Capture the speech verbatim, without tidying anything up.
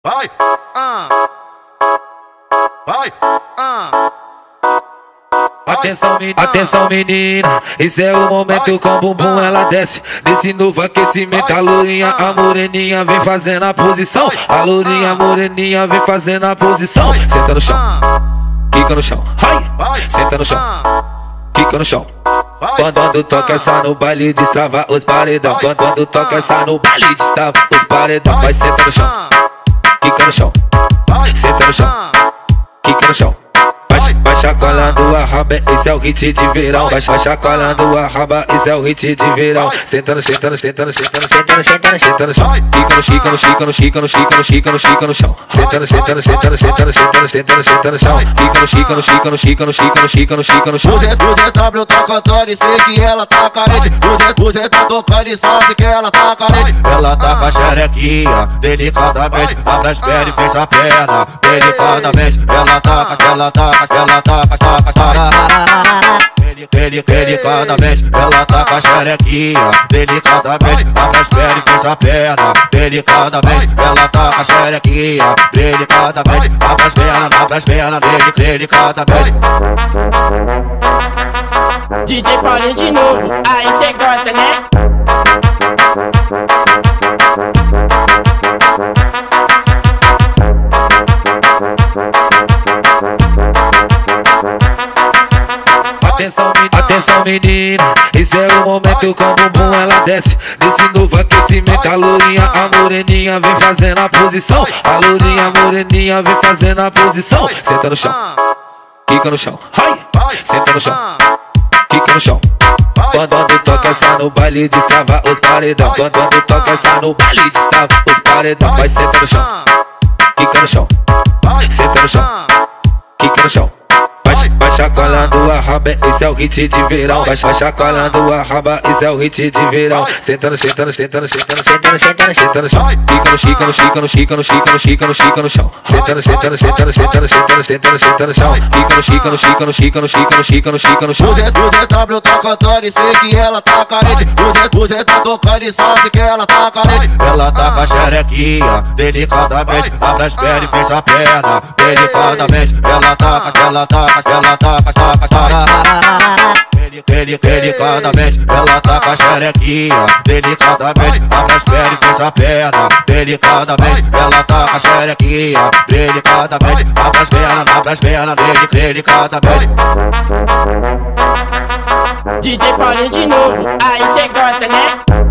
Vai, ah, vai, ah. Atenção, menina, atenção menina, esse é o momento com o bumbum ela desce. Nesse novo aquecimento, a lourinha, a moreninha vem fazendo a posição. A lourinha, a moreninha vem fazendo a posição. Senta no chão, quica no chão, ai, senta no chão, quica no chão. Quando toca essa no baile, destrava os paredão. Quando toca essa no baile, destrava os paredão. Vai, senta no chão, quica no chão, senta no chão, quica no chão. Vai chacoalhando a raba, esse é o hit de verão. Vai chacoalhando a raba, esse é o hit de verão. Sentando, sentando, sentando, sentando, sentando, sentando, sentando no chão. Fica no chica, no chica, no chica, no chica, no chica, no chica no chão. Sentando, sentando, sentando, sentando, sentando, sentando, sentando no chão. Fica no chica, no chica, no chica, no chica, no chica, no chica no chão. O Zé W tá cantando e sei que ela tá carente. O Zé tá tocando e sabe que ela tá carente. Ela tá com a xerequinha, delicadamente. Abre as pernas e fez a perna, delicadamente. Ela tá com a, ela tá com a, ela tá com a, delicadamente, ela tá com a xerequinha, delicadamente, abre as pernas e fez a perna, delicadamente, ela tá com a xerequinha, delicadamente, abre as pernas, abre as pernas, delicadamente. D J Paulinho de novo, aí cê gosta, né? Atenção, atenção menina, esse é o momento com o bumbum ela desce. Nesse novo aquecimento, a lourinha, a moreninha vem fazendo a posição. A lourinha, a moreninha vem fazendo a posição. Senta no chão, quica no chão, ai, senta no chão, quica no chão. Quando toca essa no baile, destrava os paredão. Quando toca essa no baile, destrava os paredão. Vai, senta no chão, quica no chão, senta no chão, quica no chão. Vai chacoalhando a raba, esse é o hit de verão. Vai chacoalhando a raba, esse é o hit de verão. Sentando, sentando, sentando, sentando, sentando, sentando, sentando no chão. Fica no chica, no chica, no chica, no chica, no chica, no chica no chão. Sentando, sentando, sentando, sentando, sentando, sentando, sentando no chão. Fica no chica, no chica, no chica, no chica, no chica, no chica no chão. O Zé W tá cantando e sei que ela tá carente. O Zé tá tocando e sabe que ela tá carente. Ela tá com a xerequinha, delicadamente, abre as pernas e fez a perna, delicadamente. Ela tá com a, ela tá com a, ela tá com a, delicadamente, ela tá com a xerequinha, delicadamente, abre as pernas e fez a perna, delicadamente, ela tá com a xerequinha, delicadamente, abre as pernas, abre as pernas, delicadamente. D J Paulinho de novo, aí cê gosta, né?